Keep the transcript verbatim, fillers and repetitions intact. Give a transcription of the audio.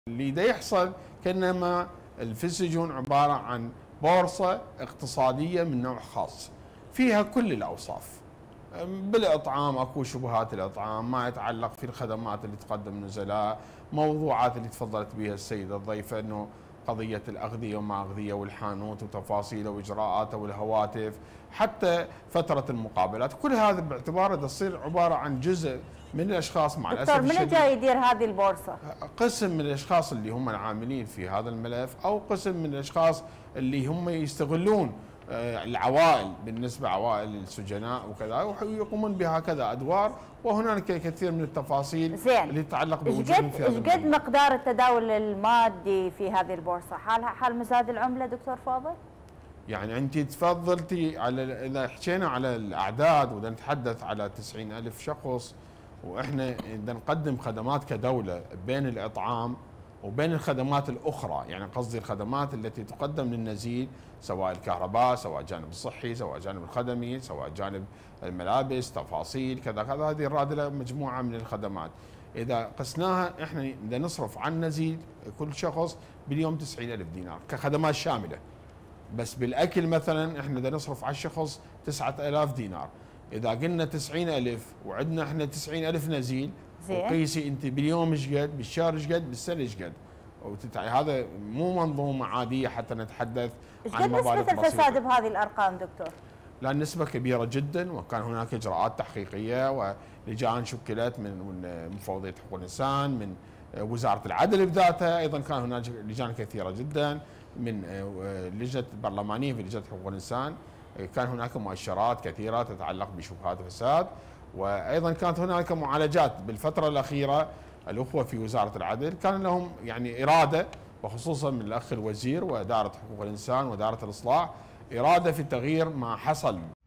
اللي دا يحصل كانما في السجون عباره عن بورصه اقتصاديه من نوع خاص فيها كل الاوصاف. بالاطعام اكو شبهات الاطعام، ما يتعلق في الخدمات اللي تقدم النزلاء، موضوعات اللي تفضلت بها السيده الضيفه انه قضيه الاغذيه وما اغذيه والحانوت وتفاصيله واجراءاته والهواتف، حتى فتره المقابلات، كل هذا باعتباره تصير عباره عن جزء من الاشخاص مع الاسف الشديد. دكتور، من جاي يدير هذه البورصه؟ قسم من الاشخاص اللي هم العاملين في هذا الملف، او قسم من الاشخاص اللي هم يستغلون العوائل، بالنسبه عوائل السجناء وكذا، ويقومون بهكذا ادوار، وهناك كثير من التفاصيل زين. اللي تتعلق بوجودهم في هذا. ايش قد مقدار التداول المادي في هذه البورصه؟ حالها حال مزاد العمله دكتور فاضل؟ يعني انت تفضلتي على، اذا حكينا على الاعداد واذا نتحدث على تسعين ألف شخص، واحنا اذا نقدم خدمات كدوله بين الاطعام وبين الخدمات الاخرى، يعني قصدي الخدمات التي تقدم للنزيل، سواء الكهرباء، سواء الجانب الصحي، سواء الجانب الخدمي، سواء جانب الملابس، تفاصيل كذا كذا، هذه الرادله مجموعه من الخدمات. اذا قسناها احنا بدنا نصرف عن نزيل كل شخص باليوم تسعين ألف دينار كخدمات شامله. بس بالاكل مثلا احنا بدنا نصرف على الشخص تسعة آلاف دينار. اذا قلنا تسعين ألف وعندنا احنا تسعين ألف نزيل، وقيسي انت باليوم ايش قد، بالشهر ايش قد، بالسنه ايش قد. هذا مو منظومه عاديه حتى نتحدث عن مبالغ بسيطه. نسبة الفساد بهذه الارقام دكتور؟ لا، النسبه كبيره جدا، وكان هناك اجراءات تحقيقيه ولجان شكلت من مفوضيه حقوق الانسان، من وزاره العدل بذاتها، ايضا كان هناك لجان كثيره جدا من لجنه برلمانيه في لجنه حقوق الانسان، كان هناك مؤشرات كثيره تتعلق بشبهات الفساد، وايضا كانت هناك معالجات بالفتره الاخيره. الاخوه في وزاره العدل كان لهم يعني اراده، وخصوصا من الاخ الوزير واداره حقوق الانسان واداره الاصلاح، اراده في تغيير ما حصل